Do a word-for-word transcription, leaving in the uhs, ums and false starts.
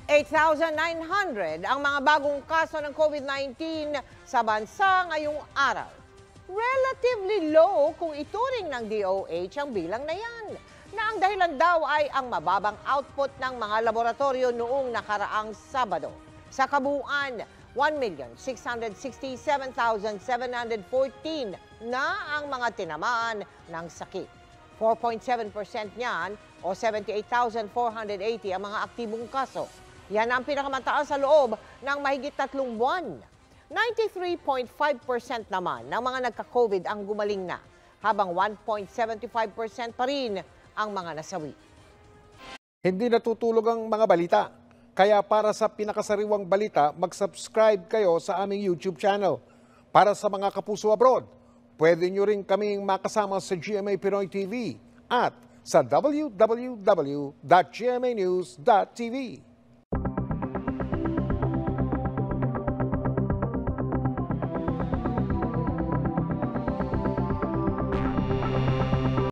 eight thousand nine hundred ang mga bagong kaso ng COVID nineteen sa bansa ngayong araw. Relatively low kung ituring ng D O H ang bilang na yan, na ang dahilan daw ay ang mababang output ng mga laboratorio noong nakaraang Sabado. Sa kabuuan, one million six hundred sixty-seven thousand seven hundred fourteen na ang mga tinamaan ng sakit. four point seven percent niyan o seventy-eight thousand four hundred eighty ang mga aktibong kaso. Yan ang pinakamataas sa loob ng mahigit tatlong buwan. ninety-three point five percent naman ng mga nagka-COVID ang gumaling na, habang one point seven five percent pa rin ang mga nasawi. Hindi natutulog ang mga balita. Kaya para sa pinakasariwang balita, mag-subscribe kayo sa aming YouTube channel. Para sa mga kapuso abroad, pwede nyo rin kaming makasama sa G M A Pinoy T V at sa w w w dot g m a news dot t v.